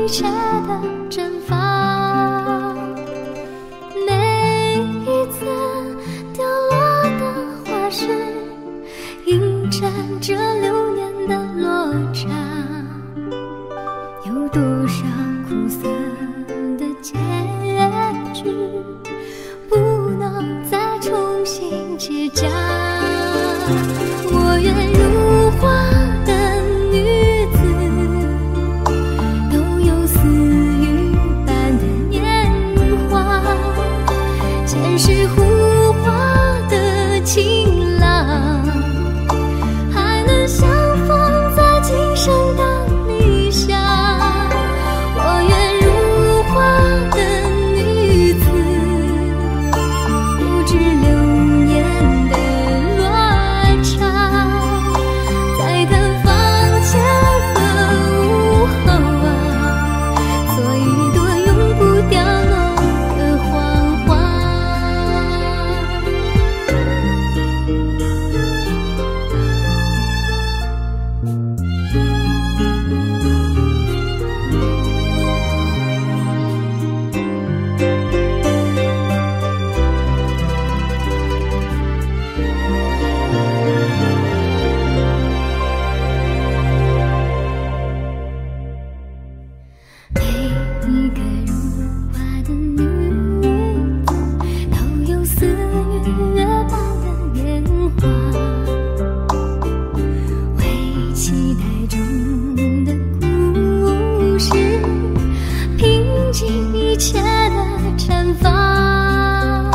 切的绽放。每一次掉落的花瓣，映衬着流年的落差。有多少苦涩的结局，不能再重新结痂。我愿如花的女子，都有似雨般的年华。前世胡花的情郎，还能相逢在今生的理想。我愿如花的女子，不知流年的乱差。在探访前和午后啊，做一朵永不掉落的黄花。每一个如花的女子，都有似月般的年华。为期待中的故事，拼尽一切的绽放。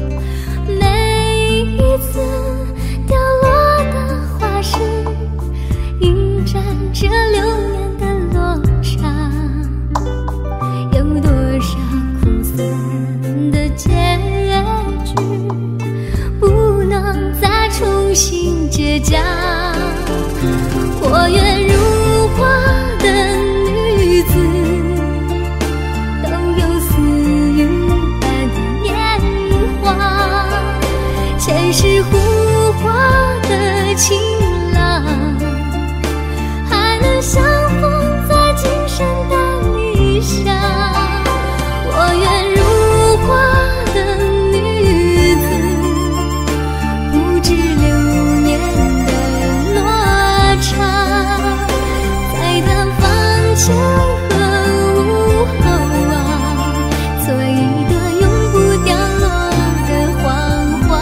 每一次掉落的花瓣，映衬着流年的落差。有多少苦涩的结局，不能再重新结痂。我愿如花的女子，都有似雨般的年华。前世胡花的情郎，还能相逢在今生的理想。我愿如花的女子，不知流年的落差。在探访前和午后啊，做一朵永不掉落的黄花。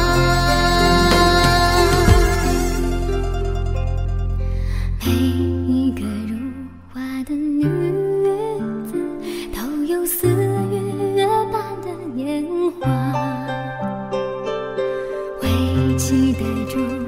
每一个如花的女子，都有似月般的年华。为期待中